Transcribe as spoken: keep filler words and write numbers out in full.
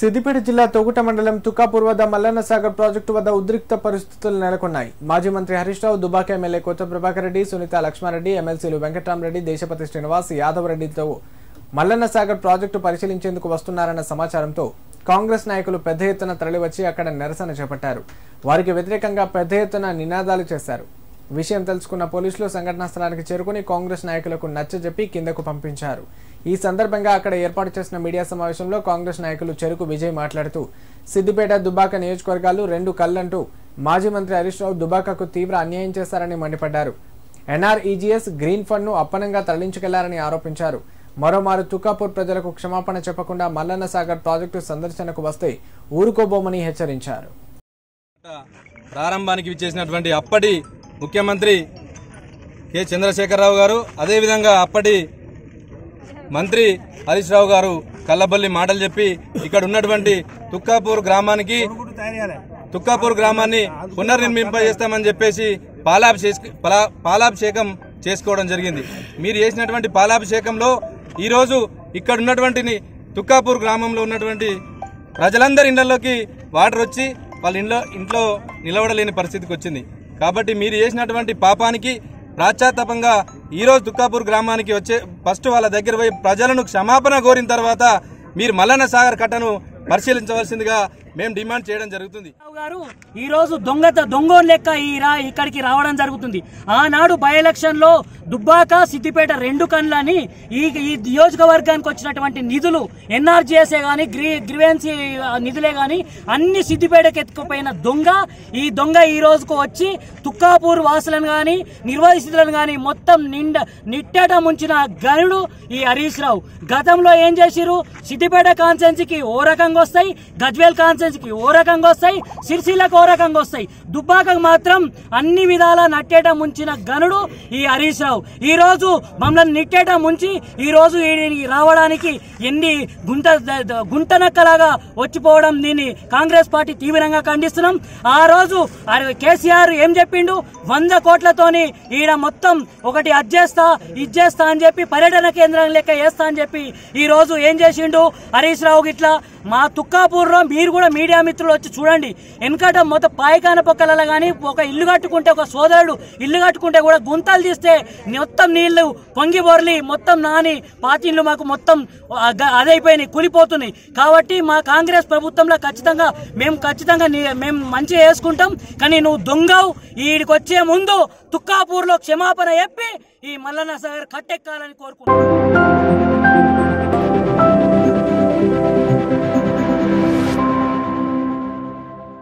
సిద్దిపేట జిల్లా తోగుట మండలం తుకాపూర్ వద్ద మల్లన్న సాగర్ ప్రాజెక్టు వద్ద ఉద్రిక్త పరిస్థితులు నెలకొన్నాయి. మాజీ మంత్రి హరీష్ రావు, దుబాక ఎమ్మెల్యే కొత్త ప్రభాకర్ రెడ్డి, సునీత లక్ష్మారెడ్డి, ఎమ్మెల్సీలు వెంకటరామరెడ్డి, దేశపతి శ్రీనివాస్ యాదవ్ రెడ్డితో మల్లన్న సాగర్ ప్రాజెక్టు పరిశీలించేందుకు వస్తున్నారన్న సమాచారంతో కాంగ్రెస్ నాయకులు పెద్ద ఎత్తున తరలివచ్చి అక్కడ నిరసన చేపట్టారు. వారికి వ్యతిరేకంగా పెద్ద ఎత్తున నినాదాలు చేశారు. విషయం తెలుసుకున్న పోలీసులు సంఘటనా స్థలానికి చేరుకుని కాంగ్రెస్ నాయకులకు నచ్చజెప్పి కిందకు పంపించారు. ఈ సందర్భంగా అక్కడ ఏర్పాటు చేసిన మీడియా సమావేశంలో కాంగ్రెస్ నాయకులు చెరుకు విజయ్ మాట్లాడుతూ సిద్దిపేట, దుబాక నియోజకవర్గాలు రెండు కళ్లంటూ మాజీ మంత్రి హరీష్ రావు దుబాకకు తీవ్ర అన్యాయం చేశారని మండిపడ్డారు. ఎన్ఆర్ఈజీఎస్ గ్రీన్ ఫండ్ ను అప్పనంగా తరలించుకెళ్లారని ఆరోపించారు. మరోమారు తుకాపూర్ ప్రజలకు క్షమాపణ చెప్పకుండా మల్లన్న సాగర్ ప్రాజెక్టు సందర్శనకు వస్తే ఊరుకోబోమని హెచ్చరించారు. ప్రారంభానికి విచ్చేసినటువంటి అప్పటి ముఖ్యమంత్రి కె చంద్రశేఖరరావు గారు, అదేవిధంగా అప్పటి మంత్రి హరీష్ రావు గారు కల్లబల్లి మాటలు చెప్పి ఇక్కడ ఉన్నటువంటి తుక్కాపూర్ గ్రామానికి తుక్కాపూర్ గ్రామాన్ని పునర్నిర్మింపజేస్తామని చెప్పేసి పాలాభిషేకం చేసుకోవడం జరిగింది. మీరు చేసినటువంటి పాలాభిషేకంలో ఈరోజు ఇక్కడ ఉన్నటువంటి తుక్కాపూర్ గ్రామంలో ఉన్నటువంటి ప్రజలందరి ఇళ్లలోకి వాటర్ వచ్చి వాళ్ళ ఇంట్లో ఇంట్లో నిలబడలేని పరిస్థితికి వచ్చింది. కాబట్టి మీరు చేసినటువంటి పాపానికి ప్రాశ్చాత్తాపంగా ఈరోజు తుక్కాపూర్ గ్రామానికి వచ్చే ఫస్ట్ వాళ్ళ దగ్గర పోయి ప్రజలను క్షమాపణ కోరిన తర్వాత మీరు మల్లన్న సాగర్ కట్టను పరిశీలించవలసిందిగా మేము డిమాండ్ చేయడం జరుగుతుంది. ఈ రోజు దొంగ దొంగోన్ లెక్క ఈ రా ఇక్కడికి రావడం జరుగుతుంది. ఆనాడు బై ఎలక్షన్ లో దుబ్బాక, సిద్దిపేట రెండు కన్లని ఈ ఈ నియోజకవర్గానికి వచ్చినటువంటి నిధులు ఎన్ఆర్జీఎస్ఏ గాని గ్రీవెన్సీ నిధులే గాని అన్ని సిద్దిపేటకి ఎత్తుకుపోయిన దొంగ ఈ దొంగ ఈ రోజుకు వచ్చి తుక్కాపూర్ వాసులను గాని నిర్వాసితులను గాని మొత్తం నిండ నిట్టట ముంచిన గనుడు ఈ హరీష్ రావు. గతంలో ఏం చేసిరు? సిద్దిపేట కాన్స్టిట్యున్సీకి ఓ రకంగా వస్తాయి, గజ్వేల్ కాన్స్టిట్యున్సీకి ఓ రకంగా వస్తాయి, సిరిసిల్లకు ఓ రకంగా వస్తాయి. దుబ్బాకకు మాత్రం అన్ని విధాలా నట్టేట ముంచిన గనుడు ఈ హరీష్ రావు. ఈ రోజు మమ్మల్ని నిట్టేట ముంచి ఈ రోజు రావడానికి ఎన్ని గుంట గుంటనక్కలాగా వచ్చిపోవడం దీన్ని కాంగ్రెస్ పార్టీ తీవ్రంగా ఖండిస్తున్నాం. ఆ రోజు కేసీఆర్ ఏం చెప్పిండు? వంద కోట్లతోని ఈడ మొత్తం ఒకటి అజ్జేస్తా ఇచ్చేస్తా అని చెప్పి పర్యటన కేంద్రం లెక్క వేస్తా అని చెప్పి ఈ రోజు ఏం చేసిండు హరీష్ రావు గిట్లా. మా తుక్కాపూర్లో మీరు కూడా మీడియా మిత్రులు వచ్చి చూడండి. వెనకట మొత్తం పాయకాన పొక్కలలో కానీ ఒక ఇల్లు కట్టుకుంటే ఒక సోదరుడు ఇల్లు కట్టుకుంటే కూడా గుంతలు తీస్తే మొత్తం నీళ్లు పొంగి బొరలి మొత్తం నాని పాతిళ్ళు మాకు మొత్తం అదైపోయినాయి, కూలిపోతున్నాయి. కాబట్టి మా కాంగ్రెస్ ప్రభుత్వంలో ఖచ్చితంగా మేము ఖచ్చితంగా మేము మంచిగా వేసుకుంటాం. కానీ నువ్వు దొంగవు, ఈడికి వచ్చే ముందు తుక్కాపూర్లో క్షమాపణ చెప్పి ఈ మల్లన్న సాగర్ కట్టెక్కాలని కోరుకుంటున్నాం.